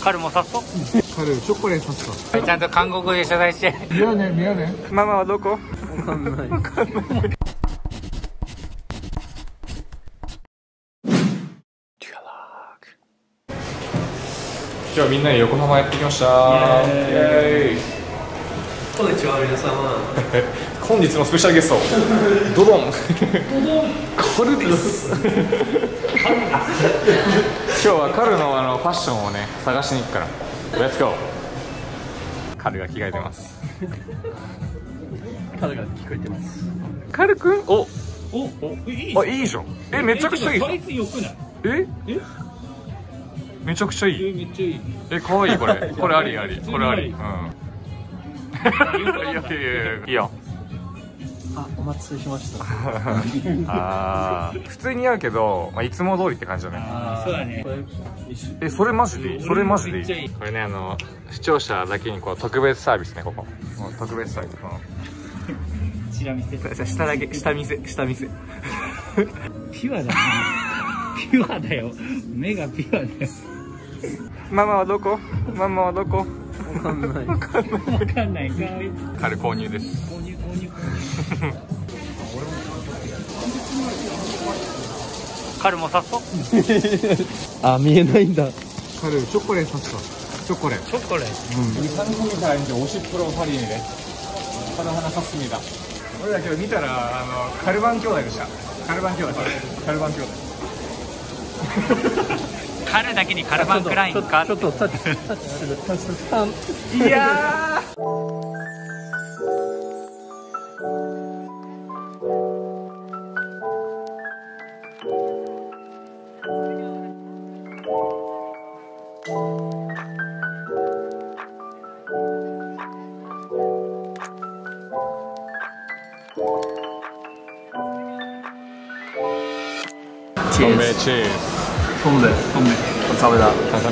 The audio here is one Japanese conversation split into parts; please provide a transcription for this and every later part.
カルもさっそカルチョコレートさっそ。 ちゃんと韓国語で謝罪して。 見ようね見ようね。 ママはどこ？ わかんない。 今日はみんなで横浜やってきました。イエーイ。 こんにちは皆様。 本日のスペシャルゲスト、ドドン。カルです。今日はカルのファッションをね探しに行くから。レッツゴー。カルが着替えてます。 カルが聞こえてます。 カルくん、お、 いいいじゃん。めちゃくちゃいいじゃん。 サイズ良くない？ めちゃくちゃいい。 めっちゃいい。 可愛いこれ。これありあり。これあり。うん。いやいいよ。 あ、お待たせしました。 ああ、普通に合うけど、いつも通りって感じだね。 そうだね。 それマジでいい。それマジでいい。 めっちゃいい。 これね、視聴者だけにこう特別サービスね、ここ。特別サービス。 チラ見せ。 下だけ、下見せ。 ピュアだな。ピュアだよ。目がピュアだよ。 ママはどこ？ママはどこ？ わかんない。 わかんないかい。 カル購入です。 購入。カルもさっそ。 あ、見えないんだ。カルチョコレートさっそ。チョコレ。 チョコレ。 우산국이사람이제50%할인이래. 하나 샀습니다. 우리가今日見たらカルバン兄弟でした。カルバン兄弟。 カルだけにカルバンクラインか。 ちょっとタッチする。 いやー。건배チーズ。 건배 감사합니다。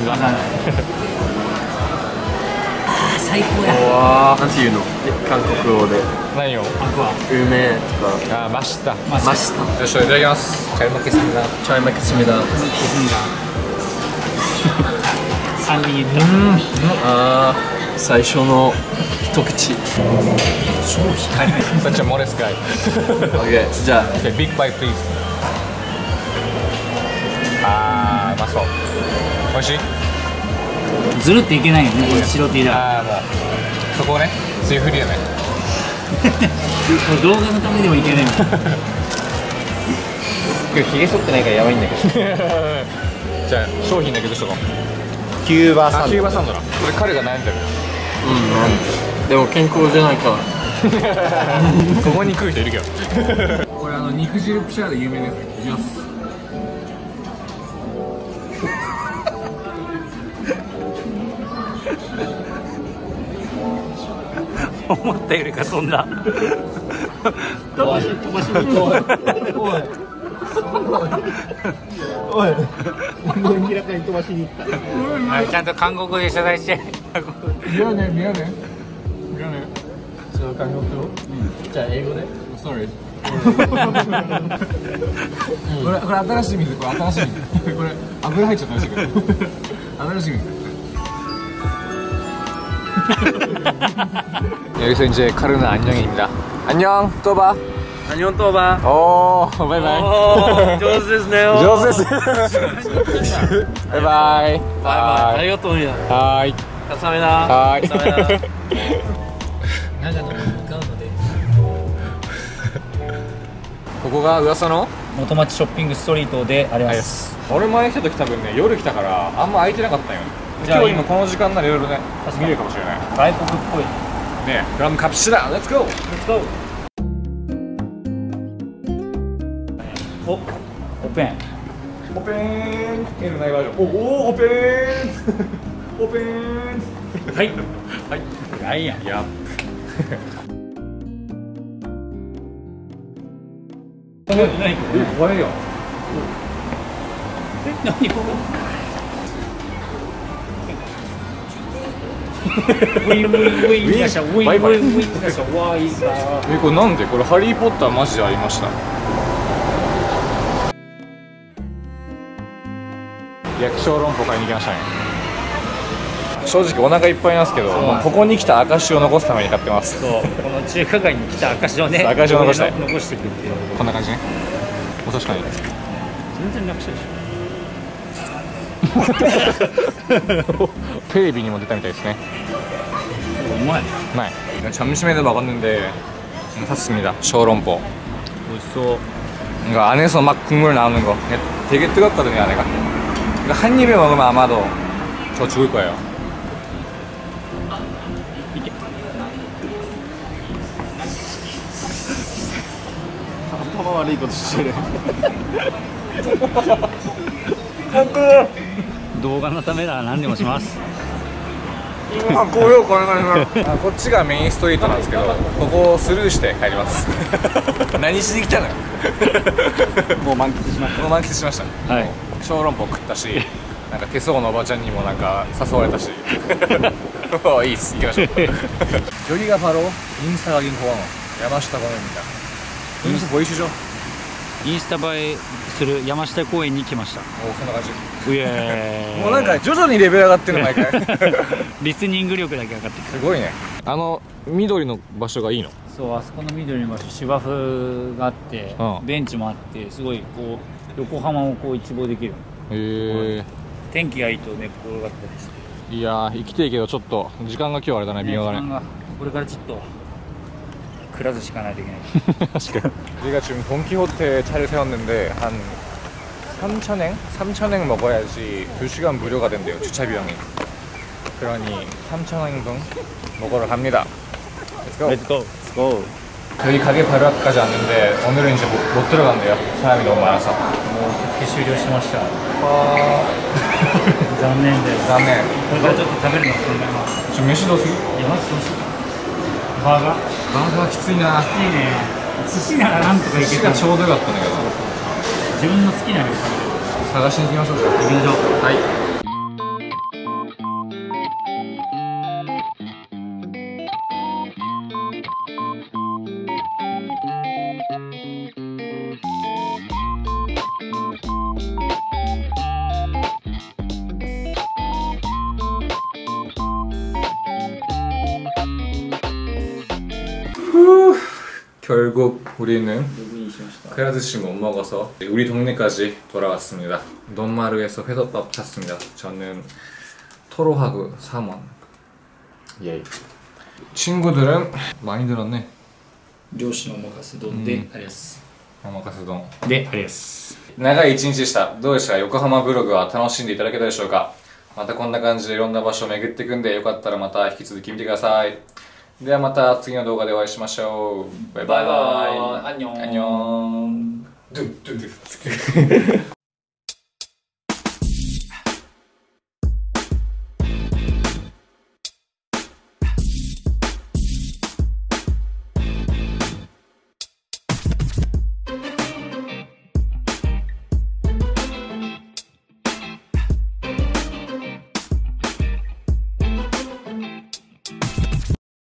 最高や。 なんていうの？韓国語で。 何よ。 アクア。 梅とか。 あ、マシタ。 よし、いただきます。 잘 먹겠습니다。 잘 먹겠습니다。 3人いった。 最初の一口。 超光る。 Such a modest guy。 OK、じゃあ。 Big bite please。うまそう。美味しい？ ずるっていけないよね、これ白 T だ。 もうそこをね、そういうふりだね。 動画のためでもいけないもん。 今日ひげ剃ってないからやばいんだけど。 じゃあ商品だけどしとこう。 キューバサンド。 キューバサンドだ。これ彼が悩んでる。 でも健康じゃないから。 ここに来る人いるけど。 これ肉汁プシャーで有名です。いきます。 思ったよりか飛んだ。飛ばしにおい明らかに飛ばしに行った。ちゃんと韓国語で謝罪して。 見ようね。そう韓国語？じゃあ英語で。Sorry。これ新しい水。これ油入っちゃったらしいけど。新しい水。 여기서 이제 카르는 안녕입니다. 안녕, 또 봐. 안녕 또 봐. 오, 바이바이. 上手ですね。 上手です。バイバイ。 ありがとうね。 はい。 감사합니다。 はい。 長野に向かうので。 ここが噂の元町ショッピングストリートであります。 俺前来た時多分ね、夜来たからあんま空いてなかったよ。今日今この時間ならいろいろね見れるかもしれない。 外国っぽいね。그럼 갑시다。 Let's go。 お、オペン。 オペン。Lないバージョン。お、オペン。オペン。 はい。 はい。 ないやん。 やっ。 何怖いよ。 何ここ。ウィンウィンウィンガシャウィンウィンウィンガシャワイガー。 これなんで？これハリーポッターマジでありました。薬小籠包買いに行きましたね。 正直お腹いっぱいなんですけど、もうここに来た証を残すために買ってます。 そう、この中華街に来た証をね、 証を残したい。 残していくっていう。 こんな感じね。確かに全然楽勝でしょ。 テレビにも出たみたいですね。 うまい。 네, 점심에도 먹었는데 샀습니다.小籠包. 맛있어. 이거 안에서 막 국물 나오는 거 되게 뜨겁거든요, 안에가. 이거 한 입에 먹으면 아마도 저 죽을 거예요. 이게. 아빠가 말해 이거 주시래. 動画のためなら何でもします。 あ、こうよ、これこっちがメインストリートなんですけど、ここをスルーして帰ります。何しに来たのよ。 もう満喫しました。 もう満喫しました。 はい。 小籠包食ったし、なんか手相のおばちゃんにもなんか誘われたし。いいっす、行きましょう。여기가 바로 인스타각인 공항 야마시타 공원입니다. 인스타 보이시죠? インスタ映えする山下公園に来ました。 お、そんな感じ。 うえー。 もうなんか徐々にレベル上がってる毎回。 リスニング力だけ上がってくる。 すごいね。緑の場所がいいの？ そう、あそこの緑の場所、芝生があって、 うん、 ベンチもあって、すごいこう横浜をこう一望できる。 へえ。 天気がいいと寝っ転がったりして。 いやー、行きたいけどちょっと時間が今日あれだね、微妙だね。 これからちょっとくらずしかないといけない。 確かに。 우리가 지금 돈키호테에 차를 세웠는데 한 3,000엔? 3,000엔 먹어야지 2시간 무료가 된대요, 주차 비용이. 그러니 3,000엔 분 먹으러 갑니다. Let's go. Let's go. Let's go. 저희 가게 바로 앞까지 왔는데 오늘은 이제 못 들어간대요. 사람이 너무 많아서. もう受付終了しました。残念です。 残念。 これからちょっと食べるの考えます。 좀飯どうする？ いや、まず寿司。バーガー。 バーガーきついな。 きついね。寿司ならなんとかいけた。 寿司がちょうどよかったんだけど。 自分の好きな量食べる。 探しに行きましょう。行きましょう。 はい。결국 우리는 그라드시 못 먹어서 우리 동네까지 돌아왔습니다. 논마루에서 회덮밥 샀습니다. 저는 토로하구 3원. 예. 친구들은 많이 들었네. 漁師のおまかせ丼であります。 おまかせ丼であります。 長い一日でした。どうでしたか？横浜ブログは楽しんでいただけたでしょうか？またこんな感じでいろんな場所を巡っていくんで、よかったらまた引き続き見てください。ではまた次の動画でお会いしましょう。バイバイ。 アンニョン。 アンニョン。